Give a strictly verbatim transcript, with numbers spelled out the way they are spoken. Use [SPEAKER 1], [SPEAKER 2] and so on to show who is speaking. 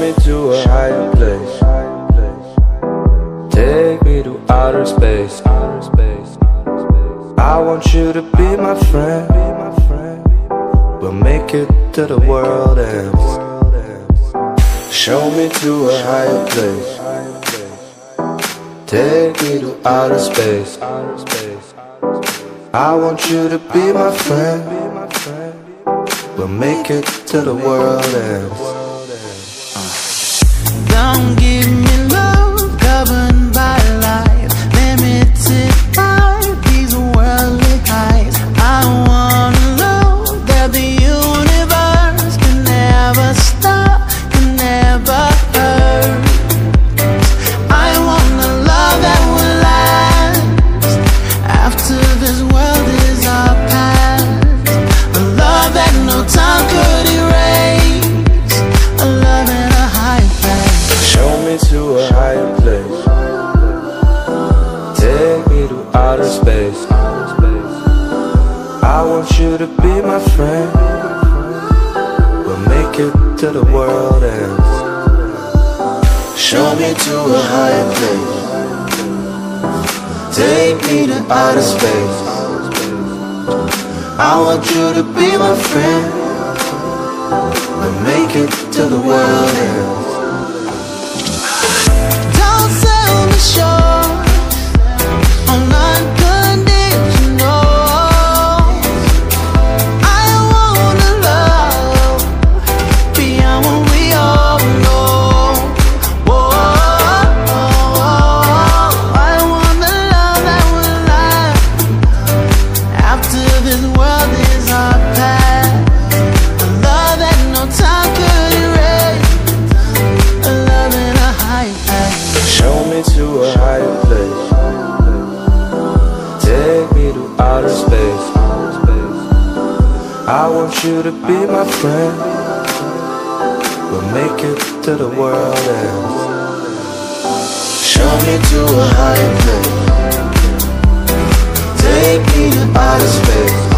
[SPEAKER 1] me to a higher place. Take me to outer space. I want you to be my friend. We'll make it to the world ends. Show me to a higher place. Take me to outer space. I want you to be my friend. We'll make it to the world ends.
[SPEAKER 2] Don't give me love governed by life, limited by these worldly highs. I want a love that the universe can never stop, can never hurt. I want a love that will last after this world is our past. A love that no time could erase. A love in a high place.
[SPEAKER 1] Show me to a higher place. Take me to outer space. I want you to be my friend. We'll make it to the world ends. Show me to a higher place. Take me to outer space. I want you to be my friend. We'll make it to the world ends.
[SPEAKER 2] Don't sell me short on unconditional. I wanna love beyond what we all know. Whoa, I want a love that will last after this world is our past. A love that no time could erase. A love in a high place.
[SPEAKER 1] Show me to a higher place. Take me to outer space. I want you to be my friend. We'll make it to the world ends. Show me to a higher place. Take me to outer space.